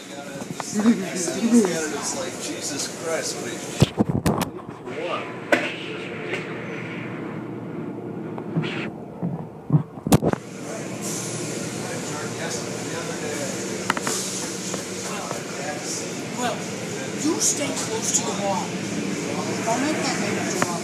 It's like Jesus Christ. Well, you stay close to the wall. Don't make that make